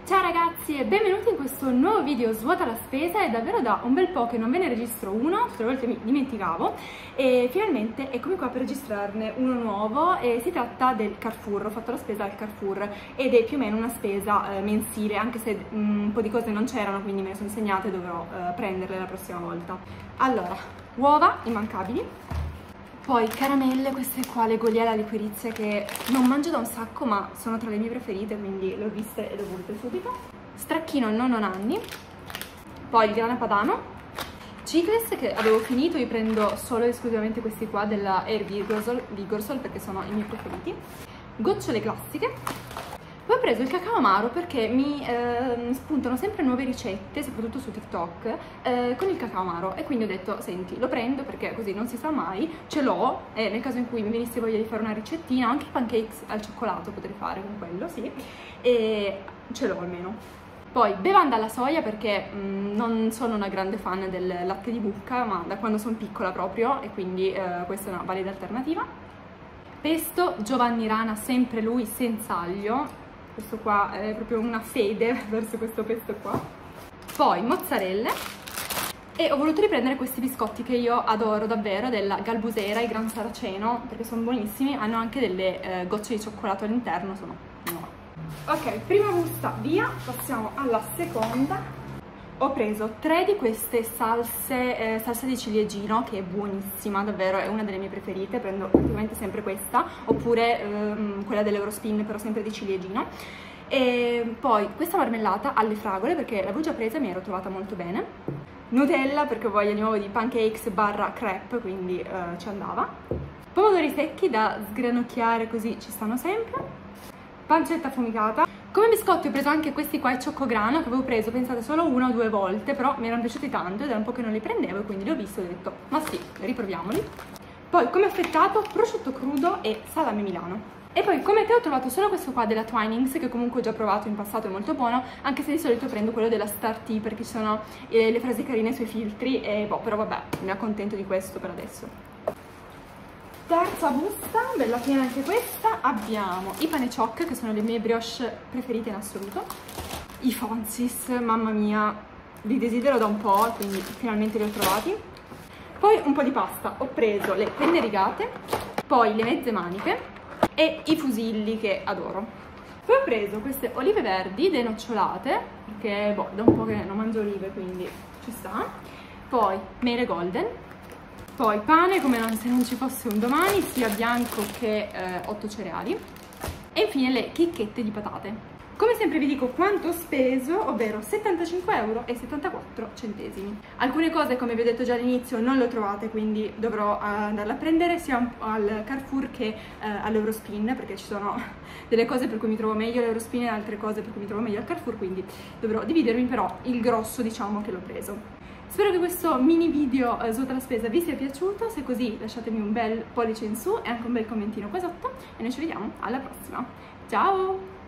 Ciao ragazzi e benvenuti in questo nuovo video Svuota la spesa. È davvero da un bel po' che non ve ne registro uno, tutte le volte mi dimenticavo e finalmente eccomi qua per registrarne uno nuovo e si tratta del Carrefour. Ho fatto la spesa al Carrefour ed è più o meno una spesa mensile, anche se un po' di cose non c'erano, quindi me le sono segnate e dovrò prenderle la prossima volta. Allora, uova immancabili, poi caramelle, queste qua, le Goliera liquirizie che non mangio da un sacco ma sono tra le mie preferite, quindi le ho viste e le ho volute subito. Stracchino nonno Nanni, poi il grana padano, Chiclets che avevo finito, io prendo solo e esclusivamente questi qua della Air Vigorsol perché sono i miei preferiti, gocciole classiche. Poi ho preso il cacao amaro perché mi spuntano sempre nuove ricette, soprattutto su TikTok, con il cacao amaro, e quindi ho detto, senti, lo prendo perché così non si sa mai, ce l'ho, e nel caso in cui mi venisse voglia di fare una ricettina, anche i pancakes al cioccolato potrei fare con quello, sì, e ce l'ho almeno. Poi bevanda alla soia perché non sono una grande fan del latte di bucca, ma da quando sono piccola proprio, e quindi questa è una valida alternativa. Pesto Giovanni Rana, sempre lui senza aglio. Questo qua è proprio una fede verso questo pesto qua. Poi mozzarelle, e ho voluto riprendere questi biscotti che io adoro davvero, della Galbusera, i Gran Saraceno, perché sono buonissimi, hanno anche delle gocce di cioccolato all'interno, sono no. Ok, prima busta via, passiamo alla seconda. Ho preso 3 di queste salse, salsa di ciliegino, che è buonissima, davvero è una delle mie preferite, prendo praticamente sempre questa, oppure quella dell'Eurospin, però sempre di ciliegino. E poi questa marmellata alle fragole, perché l'avevo già presa e mi ero trovata molto bene. Nutella, perché ho voglia di nuovo di pancakes barra crepe, quindi ci andava. Pomodori secchi da sgranocchiare, così ci stanno sempre. Pancetta affumicata. Come biscotti ho preso anche questi qua, i Ciocograno, che avevo preso, pensate, solo 1 o 2 volte, però mi erano piaciuti tanto ed era un po' che non li prendevo, e quindi li ho visti e ho detto, ma sì, riproviamoli. Poi come affettato, prosciutto crudo e salame Milano. E poi come te ho trovato solo questo qua della Twinings, che comunque ho già provato in passato, è molto buono, anche se di solito prendo quello della Star Tea perché ci sono le frasi carine sui filtri, e boh, però vabbè, mi accontento di questo per adesso. Terza busta, bella piena anche questa, abbiamo i pane choc, che sono le mie brioche preferite in assoluto, i Fonsis, mamma mia, li desidero da un po', quindi finalmente li ho trovati. Poi un po' di pasta, ho preso le penne rigate, poi le mezze maniche e i fusilli che adoro. Poi ho preso queste olive verdi denocciolate, perché boh, da un po' che non mangio olive, quindi ci sta. Poi mele golden. Poi pane come se non ci fosse un domani, sia bianco che 8 cereali. E infine le chicchette di patate. Come sempre vi dico quanto ho speso, ovvero 75,74 €. Alcune cose, come vi ho detto già all'inizio, non le ho trovate, quindi dovrò andarle a prendere sia al Carrefour che all'Eurospin, perché ci sono delle cose per cui mi trovo meglio all'Eurospin e altre cose per cui mi trovo meglio al Carrefour, quindi dovrò dividermi, però il grosso diciamo che l'ho preso. Spero che questo mini video Svuota la spesa vi sia piaciuto, se è così lasciatemi un bel pollice in su e anche un bel commentino qua sotto, e noi ci vediamo alla prossima. Ciao!